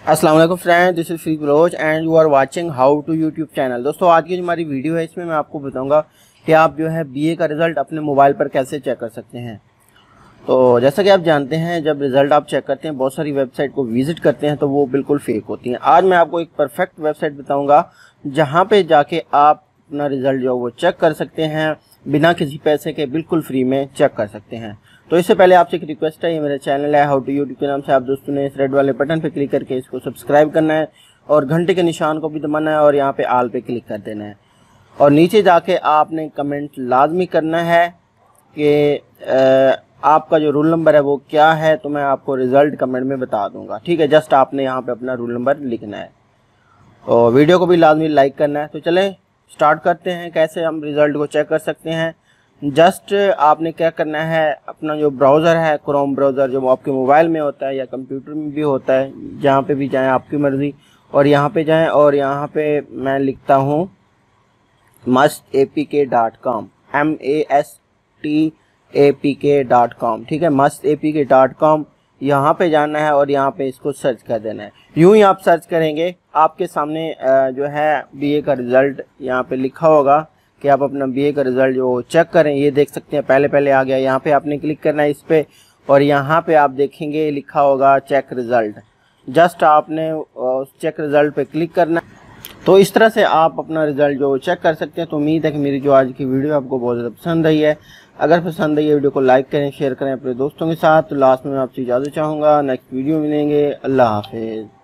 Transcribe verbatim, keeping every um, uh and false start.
अस्सलाम वालेकुम friend, this is free Baloch and you are watching how to YouTube channel. दोस्तों, आज की जो हमारी वीडियो है इसमें मैं आपको बताऊंगा कि आप जो है बीए का रिज़ल्ट अपने मोबाइल पर कैसे चेक कर सकते हैं। तो जैसा कि आप जानते हैं, जब रिज़ल्ट आप चेक करते हैं बहुत सारी वेबसाइट को विज़िट करते हैं तो वो बिल्कुल फेक होती हैं। आज मैं आपको एक परफेक्ट वेबसाइट बताऊँगा जहाँ पर जाके आप अपना रिज़ल्ट जो वो चेक कर सकते हैं, बिना किसी पैसे के बिल्कुल फ्री में चेक कर सकते हैं। तो इससे पहले आपसे एक रिक्वेस्ट है, ये मेरा चैनल है हाउ टू यूट्यूब के नाम से। आप दोस्तों ने इस रेड वाले बटन पे क्लिक करके इसको सब्सक्राइब करना है और घंटे के निशान को भी दबाना है और यहाँ पे आल पे क्लिक कर देना है। और नीचे जाके आपने कमेंट लाजमी करना है कि आपका जो रोल नंबर है वो क्या है, तो मैं आपको रिज़ल्ट कमेंट में बता दूंगा। ठीक है, जस्ट आपने यहाँ पे अपना रोल नंबर लिखना है और वीडियो को भी लाजमी लाइक करना है। तो चलें स्टार्ट करते हैं कैसे हम रिज़ल्ट को चेक कर सकते हैं। जस्ट आपने क्या करना है, अपना जो ब्राउज़र है क्रोम ब्राउज़र जो आपके मोबाइल में होता है या कंप्यूटर में भी होता है, जहाँ पे भी जाएं आपकी मर्ज़ी, और यहाँ पे जाएं और यहाँ पे मैं लिखता हूँ must A P K dot com, M A S T A P K dot com. ठीक है, must A P K dot com, यहाँ पे जाना है और यहाँ पे इसको सर्च कर देना है। यूँ ही आप सर्च करेंगे आपके सामने जो है बीए का रिज़ल्ट यहाँ पे लिखा होगा कि आप अपना बीए का रिज़ल्ट जो चेक करें। ये देख सकते हैं पहले पहले आ गया, यहाँ पे आपने क्लिक करना है इस पर और यहाँ पे आप देखेंगे लिखा होगा चेक रिज़ल्ट। जस्ट आपने उस चेक रिज़ल्ट पे क्लिक करना है। तो इस तरह से आप अपना रिज़ल्ट जो चेक कर सकते हैं। तो उम्मीद है कि मेरी जो आज की वीडियो आपको बहुत ज़्यादा पसंद आई है। अगर पसंद आई है वीडियो को लाइक करें, शेयर करें अपने दोस्तों के साथ। तो लास्ट में मैं आपसे इजाज़त चाहूँगा, नेक्स्ट वीडियो मिलेंगे। अल्लाह हाफिज़।